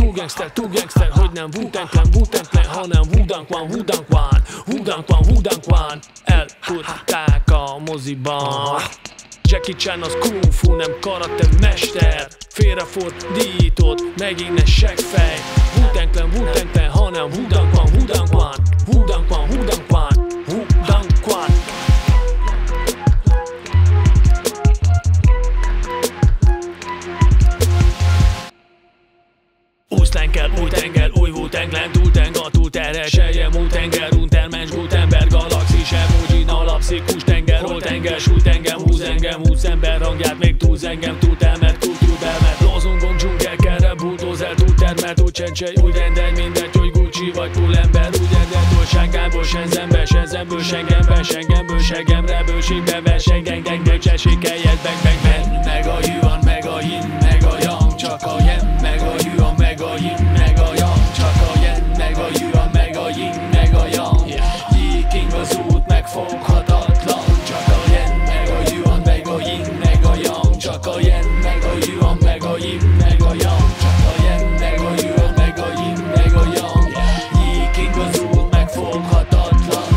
túl gangster, hogy nem wutengtlen, hanem wudang-wan. Elkurták a moziban. Jackie Chan az kung fu, nem karate mester. Félrefordított, megint egy seggfej. Wutengtlen, hanem wudang-wan. Szleng kell, új tenger, új wuteng, túlteng, a túlterhelt, selyemúthenger, Untermensch, guttemberg, galaxis, emojin, alapszik, tenger, tenger, sújt engem, húsz ember hangját, még túlz engem, túlterhelt, kultúrbermet, lozungon dzsungelkerre, buldozer, túlterhelt, úgy csencsej, úgy rendelj, mindegy, hogy Gucci vagy túlember, úgy rendelj, hogy Shnaghaiból Shenzenbe, Shenzből Shengenbe, Shengenből Shengenbe, bőségbe verseny, geng, csessékeljed, beng, meg a yuan, meg a yin, meg a yang, csak a yen, meg a yuan, meg a yin, meg a yang, csak a yen, meg a yuan, meg a yin, meg a yang. Yiking az út megfoghatatlan, csak a yen, meg a yuan, meg a yin, meg a yang, csak a yen, meg a yuan, meg a yin, meg a yang, csak a yen, meg a yuan, meg a yin, meg a yang. Yiking az út megfoghatatlan.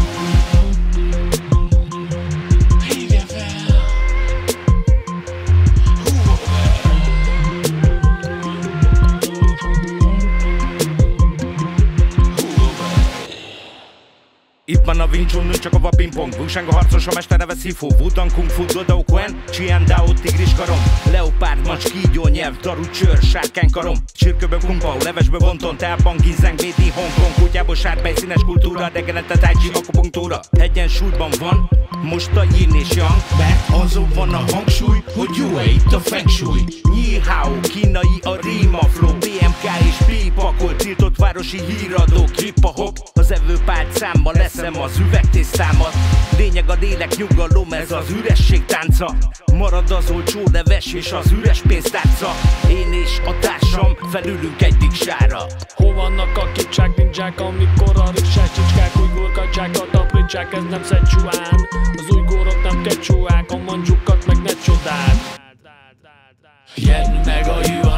Itt van a Win Tsun, csak a pingpong. Busa a harcos, a mester neve Sifu. Wutang, kung fu, dodao, quen, Chian, dao, tigris karom. Leopárd, macs, kígyó, nyelv, daru, csőr, sárkány karom. Csirkőből kung pao, levesből bonton, teában, gizeng, védi, Hongkong. Kutyából sárpely, színes kultúra, degenete, tájcsi, akupunktúra. Egyensúlyban van most a yin és yang, mert azon van a hangsúly, hogy jó-e itt a feng shui. Ni hao, kínai a ríma flow, PMK és pipakol, tiltott városi híradó, hip-hop. Az evőpálcámmal leszem az üvegtésztámat. Lényeg a lélek nyugalom, ez az üresség tánca. Marad az olcsó leves és az üres pénztárca. Én és a társam felülünk egy diksára. Hol vannak a kicsák, nincsák, amikor a riksás csicskák ujgurkacsákat aprítsák, ez nem Szecsuán. Az ujgurok nem kecsúák, a mandzsukat meg ne csodák. Yen meg a yuan,